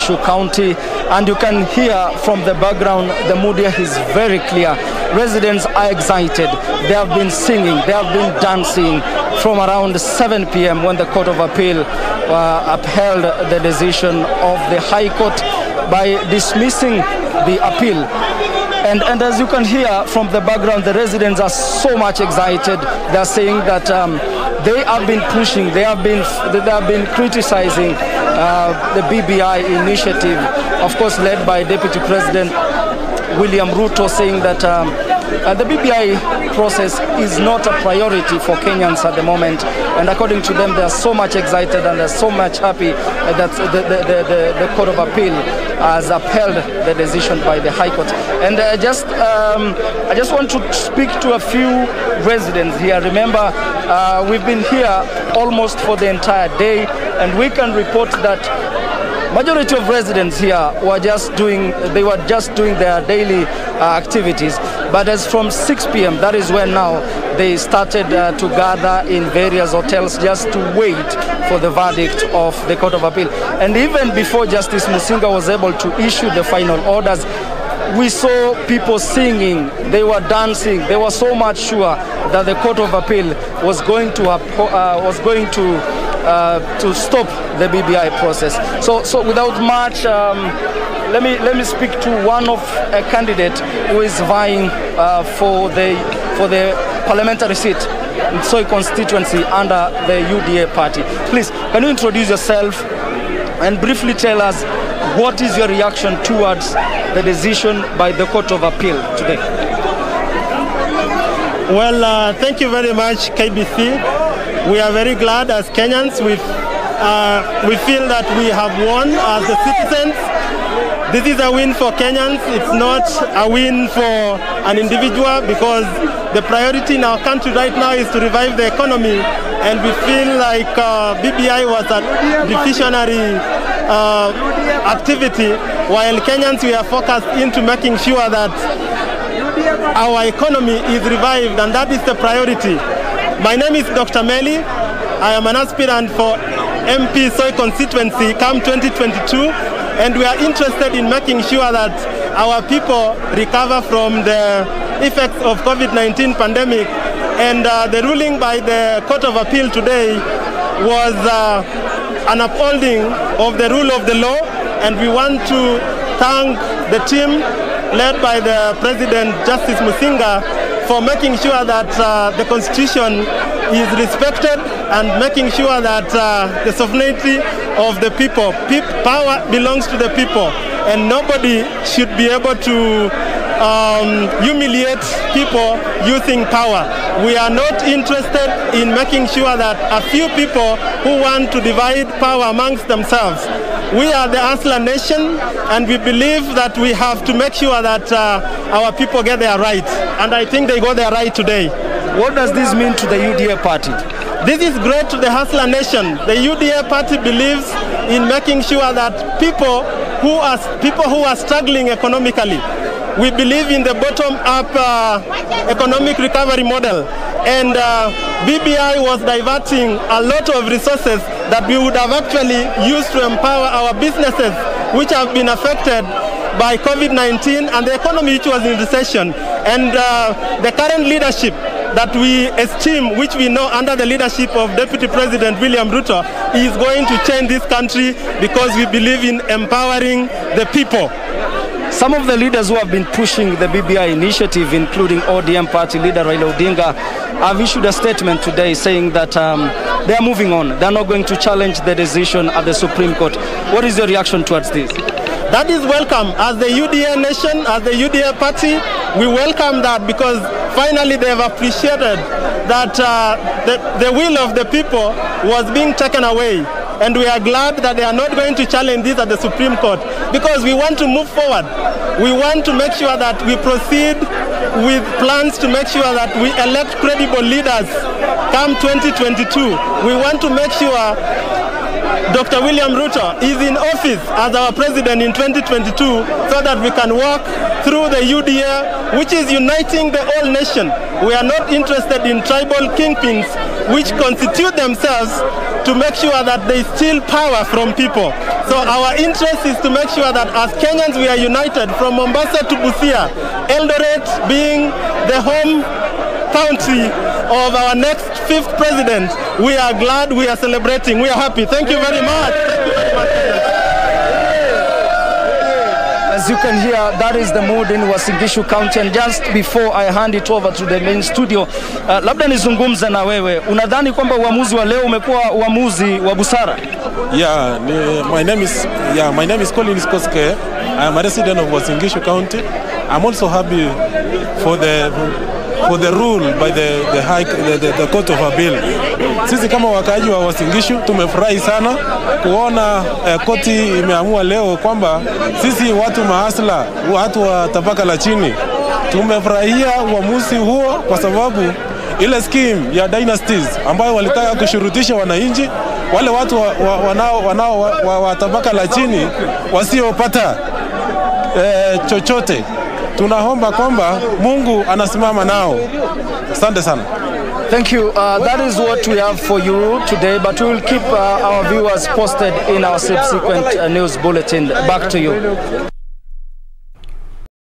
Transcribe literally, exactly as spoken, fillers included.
Wasingishu County, and you can hear from the background the mood here is very clear. Residents are excited. They have been singing, they have been dancing from around seven p m when the Court of Appeal uh, upheld the decision of the High Court by dismissing the appeal. And, and as you can hear from the background, the residents are so much excited. They are saying that um, they have been pushing, they have been, they have been criticizing uh, the B B I initiative, of course led by Deputy President William Ruto, saying that um, uh, the B B I process is not a priority for Kenyans at the moment. And according to them, they are so much excited and they're so much happy uh, that the, the, the, the, the Court of Appeal has upheld the decision by the High Court. And uh, just, um, I just want to speak to a few residents here. Remember, uh, we've been here almost for the entire day, and we can report that majority of residents here were just doing, they were just doing their daily uh, activities. But as from six p m, that is when now they started uh, to gather in various hotels just to wait for the verdict of the Court of Appeal. And even before Justice Musinga was able to issue the final orders, we saw people singing, they were dancing, they were so much sure that the Court of Appeal was going to, uh, was going to Uh, to stop the B B I process. So, so without much, um, let me let me speak to one of a candidate who is vying uh, for the for the parliamentary seat in Soi constituency under the U D A party. Please, can you introduce yourself and briefly tell us what is your reaction towards the decision by the Court of Appeal today? Well, uh, thank you very much, K B C. We are very glad as Kenyans. We uh, we feel that we have won as the citizens. This is a win for Kenyans. It's not a win for an individual, because the priority in our country right now is to revive the economy, and we feel like uh, B B I was a deficiency uh, activity, while Kenyans, we are focused into making sure that our economy is revived, and that is the priority. My name is Doctor Meli. I am an aspirant for M P Soi constituency come twenty twenty-two, and we are interested in making sure that our people recover from the effects of COVID nineteen pandemic. And uh, the ruling by the Court of Appeal today was uh, an upholding of the rule of the law, and we want to thank the team led by the President Justice Musinga for making sure that uh, the Constitution is respected and making sure that uh, the sovereignty of the people, Pe- power belongs to the people, and nobody should be able to um, humiliate people using power. We are not interested in making sure that a few people who want to divide power amongst themselves. We are the Asla nation, and we believe that we have to make sure that uh, our people get their right, and I think they got their right today. What does this mean to the U D A party? This is great to the Asla nation. The U D A party believes in making sure that people who are people who are struggling economically, we believe in the bottom-up uh, economic recovery model, and uh, B B I was diverting a lot of resources that we would have actually used to empower our businesses, which have been affected by COVID nineteen and the economy which was in recession. And uh, the current leadership that we esteem, which we know under the leadership of Deputy President William Ruto, is going to change this country, because we believe in empowering the people. Some of the leaders who have been pushing the B B I initiative, including O D M party leader Raila Odinga, have issued a statement today saying that um, they are moving on. They are not going to challenge the decision at the Supreme Court. What is your reaction towards this? That is welcome. As the U D A nation, as the U D A party, we welcome that, because finally they have appreciated that uh, the, the will of the people was being taken away. And we are glad that they are not going to challenge this at the Supreme Court, because we want to move forward. We want to make sure that we proceed with plans to make sure that we elect credible leaders come twenty twenty-two. We want to make sure Doctor William Ruto is in office as our president in twenty twenty-two, so that we can work through the U D A, which is uniting the whole nation. We are not interested in tribal kingpins which constitute themselves to make sure that there is still power from people. So our interest is to make sure that as Kenyans we are united from Mombasa to Busia, Eldoret being the home country of our next fifth president. We are glad, we are celebrating, we are happy. Thank you very much. Thank you very much. As you can hear, that is the mood in Uasin Gishu County. And just before I hand it over to the main studio, uh, labda nizungumze na wewe. Unadhani kwamba uamuzi wa leo umekuwa uamuzi wa busara? Yeah, my name is yeah, my name is Collins Koske. I am a resident of Uasin Gishu County. I'm also happy for the for the rule by the the high the, the, the court of appeal. Sisi kama wakaaji wa Uasin Gishu tumefurahi sana kuona eh, koti imeamua leo kwamba sisi watu mahasla, watu wa tabaka la chini tumefurahia uamuzi huo, kwa sababu ile scheme ya dynasties ambayo walitaka kushurutisha wananchi, wale watu wa, wa, wanao wanao wa, wa, wa tabaka la chini wasiopata eh, chochote, tunaomba kwamba Mungu anasimama nao. Asante sana. Thank you. Uh, that is what we have for you today, but we will keep uh, our viewers posted in our subsequent uh, news bulletin. Back to you.